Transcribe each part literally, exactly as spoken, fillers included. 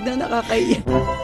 na nakakahiya.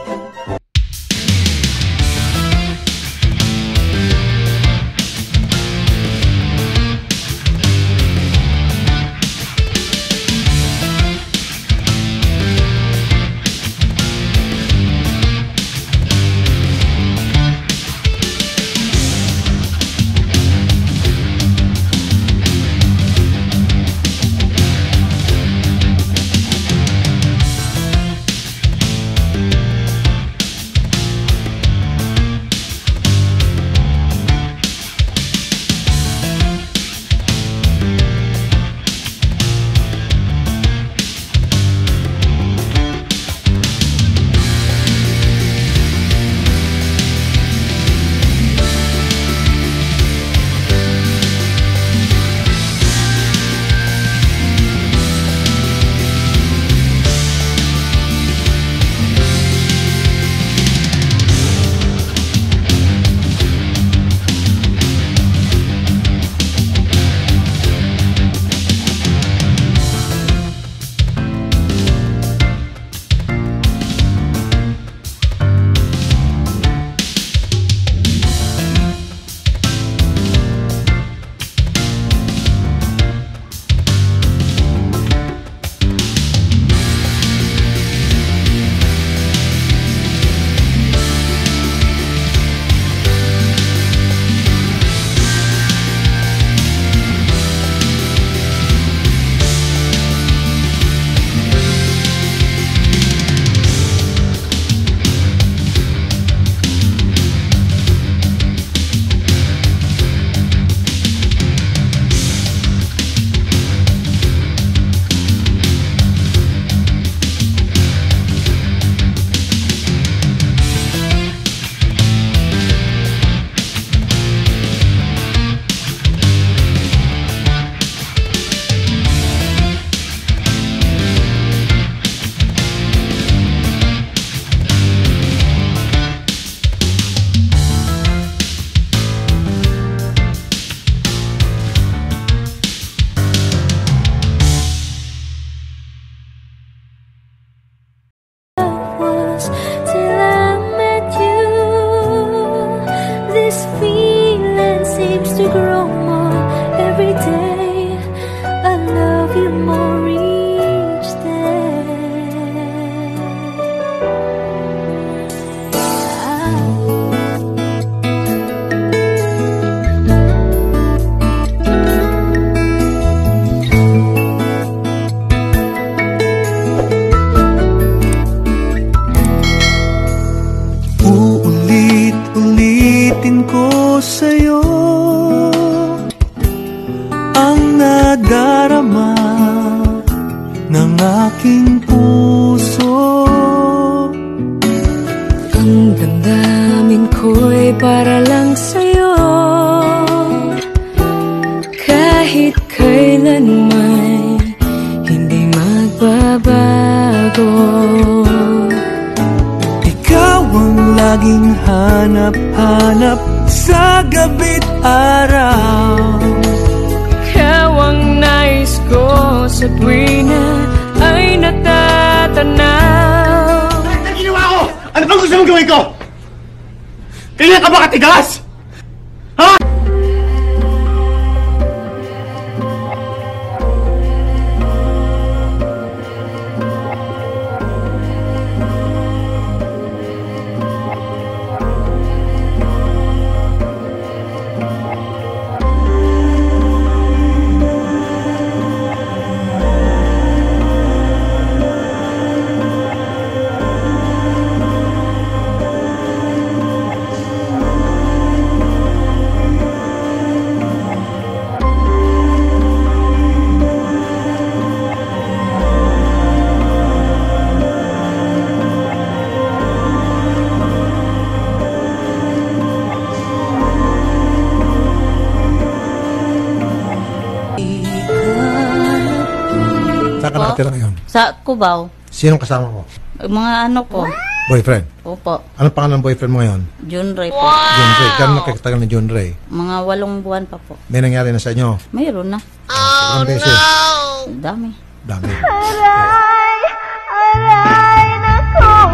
Saan ka nakatira ngayon? Sa Cubao. Sinong kasama ko? Mga ano po. Boyfriend? Opo. Anong pangalan ng boyfriend mo ngayon? John Ray po. Wow! John Ray. Gano'n nakikitagal ni John Ray? Mga walong buwan pa po. May nangyari na sa inyo? Mayroon na. Oh, no! Dami. Dami. Aray! Aray! Nako!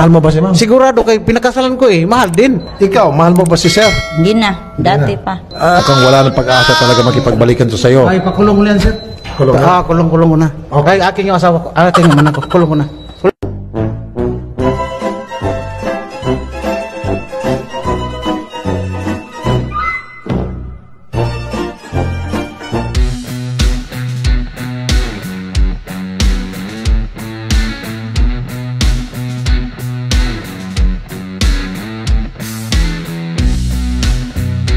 Mahal mo ba si ma'am? Sigurado kay pinakasalan ko eh, mahal din. Ikaw, mahal mo ba si sir? Hindi na. Dati pa. Ah, kung wala nang pag-asa talaga makipagbalikan to sa'yo. Ay, pakulong mo yan, sir. Kulong mo? Ah, kulong-kulong mo na. Okay, aking yung asawa ko, aking yung anak ko, kulong mo na.